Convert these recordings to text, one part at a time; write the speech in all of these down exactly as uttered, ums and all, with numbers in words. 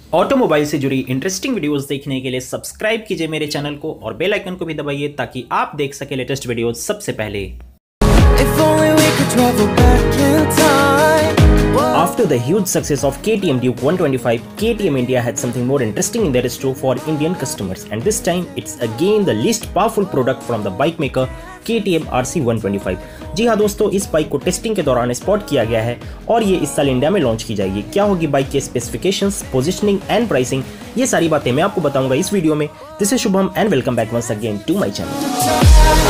Automobile से जुड़ी interesting videos देखने के लिए सब्सक्राइब कीजिए मेरे चैनल को और बेल आइकन को भी दबाइए ताकि आप देख सके लेटेस्ट वीडियोस सबसे पहले। After the huge success of K T M Duke one twenty-five, K T M India had something more interesting in their store for Indian customers, and this time it's again the least powerful product from the bike maker K T M R C one twenty-five। जी हाँ दोस्तों, इस bike को testing के दौरान spot किया गया है और ये इस साल इंडिया में लॉन्च की जाएगी। क्या होगी बाइक के स्पेसिफिकेशंस, पोजीशनिंग एंड प्राइसिंग, ये सारी बातें मैं आपको बताऊंगा इस वीडियो में। This is Shubham and welcome back once again to my channel.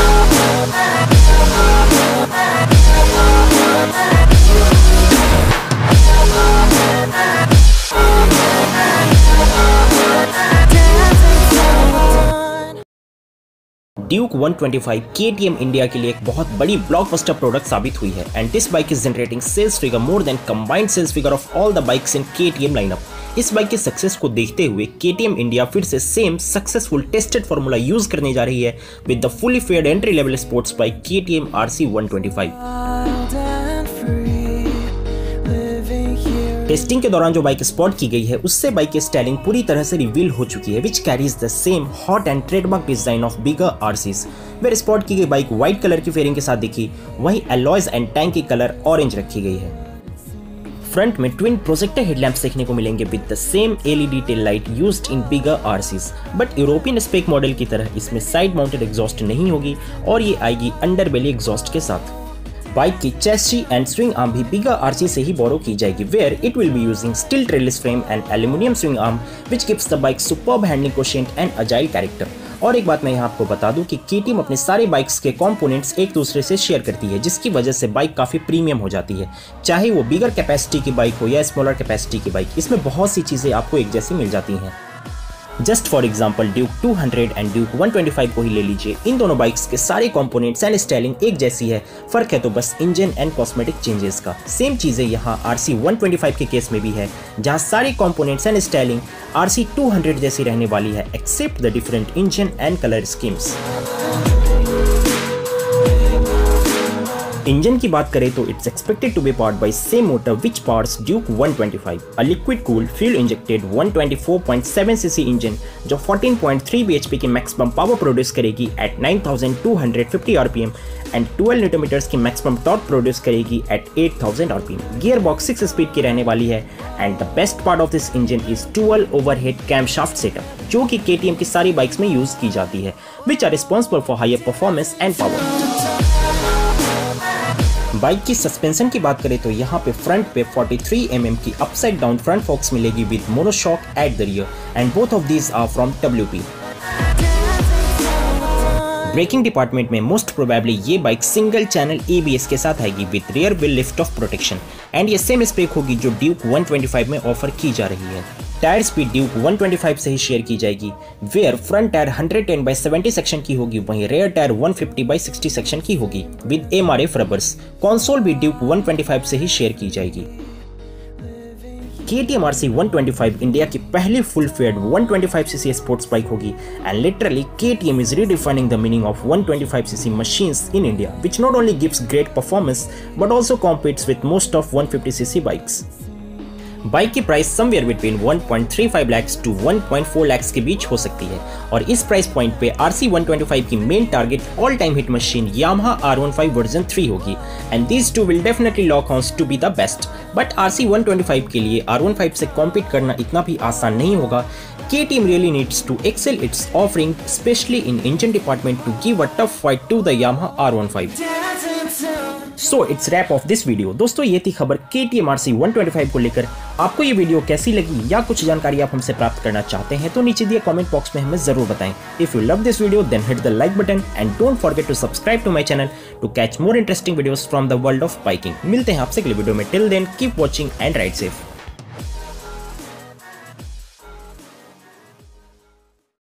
Duke one twenty-five K T M India के लिए एक बहुत बड़ी ब्लॉकबस्टर प्रोडक्ट साबित हुई है and this bike is generating sales figure more than combined sales figure of all the bikes in K T M lineup. इस bike के सक्सेस को देखते हुए K T M इंडिया फिर से same successful tested formula use करने जा रही है with the fully faired entry level sports bike K T M R C one twenty-five। Testing के दौरान जो बाइक स्पॉट की गई है उससे बाइक की स्टाइलिंग पूरी तरह से रिवील हो चुकी है, which carries the same hot and trademark design of bigger RCs. Where spot की गई बाइक व्हाइट कलर की फेयरिंग के साथ दिखी, वहीं अलॉयज एंड टैंक की कलर ऑरेंज रखी गई है। फ्रंट में ट्विन प्रोजेक्टर हेडलैम्प्स देखने को मिलेंगे with the same L E D tail light used in bigger RCs, but European spec model की तरह इसमें साइड माउंटेड एग्जॉस्ट नहीं होगी और ये आएगी अंडरबेली एग्जॉस्ट के साथ। बाइक की चेसी एंड स्विंग आर्म भी बिगर आरसी से ही बोरो की जाएगी, where it will be using steel trellis frame and aluminium swing arm which gives the bike superb handling quotient and agile character. और एक बात मैं यहाँ आपको बता दूं कि K T M अपने सारे बाइक्स के कंपोनेंट्स एक दूसरे से शेयर करती है, जिसकी वजह से बाइक काफी प्रीमियम हो जाती है। चाहे वो बिगर कैपेसिटी की बाइक हो या स्मॉलर कैपेसिटी की बाइक, इसमें बहुत सी चीजें आपको एक जैसी मिल जाती हैं। Just for example Duke two hundred and Duke one twenty-five को ही ले लीजिए, इन दोनों बाइक्स के सारे कंपोनेंट्स एंड स्टाइलिंग एक जैसी है, फर्क है तो बस इंजन एंड कॉस्मेटिक चेंजेस का। सेम चीजें यहाँ R C one twenty-five के केस में भी है, जहाँ सारे components and styling R C two hundred जैसी रहने वाली है except the different engine and colour schemes. Engine की बात करें तो it's expected to be powered by same motor which powers Duke one twenty-five, a liquid cooled fuel injected one twenty-four point seven C C engine जो fourteen point three B H P की maximum power produce करेगी at nine thousand two hundred fifty R P M and twelve newton meters की maximum torque produce करेगी at eight thousand R P M। Gear box six speed की रहने वाली है and the best part of this engine is dual overhead camshaft setup, जो कि K T M की सारी बाइक्स में यूज की जाती है, which are responsible for higher performance and power. Bike की सस्पेंशन की बात करें तो यहाँ पे फ्रंट पे forty-three millimeter की अपसाइड डाउन फ्रंट फोक्स मिलेगी with monoshock at the rear and both of these are from W P। Braking department में मोस्ट प्रोबेबली ये bike single channel A B S के साथ आएगी with rear wheel lift off protection and ये same spec होगी जो Duke one twenty-five में offer की जा रही है। Tyre speed Duke one twenty-five से ही शेयर की जाएगी, where front tyre one ten by seventy section की होगी, वहीं rear tyre one fifty by sixty section की होगी with M R F rubbers. Console भी ड्यूक one twenty-five से ही शेयर की जाएगी। K T M R C one twenty-five India की पहली full faired one twenty-five C C sports bike होगी and literally K T M is redefining the meaning of one twenty-five C C machines in India, which not only gives great performance but also competes with most of one fifty C C bikes। Bike की price somewhere between one point three five lakhs to one point four lakhs के बीच हो सकती है और इस price point पे R C one twenty-five की main target all time hit machine Yamaha R fifteen version three होगी and these two will definitely lock horns to be the best, but R C one twenty-five के लिए R fifteen से compete करना इतना भी आसान नहीं होगा। K T M really needs to excel its offering, especially in engine department, to give a tough fight to the Yamaha R fifteen। So it's wrap of this video. दोस्तों ये थी खबर K T M R C one twenty-five को लेकर। आपको ये video कैसी लगी या कुछ जानकारी आप हमसे प्राप्त करना चाहते हैं तो नीचे दिए कमेंट बॉक्स में हमें जरूर बताएं। If you love this video then hit the like button and don't forget to subscribe to my channel to catch more interesting videos from the world of biking. मिलते हैं आपसे अगले वीडियो में, till then keep watching and ride safe.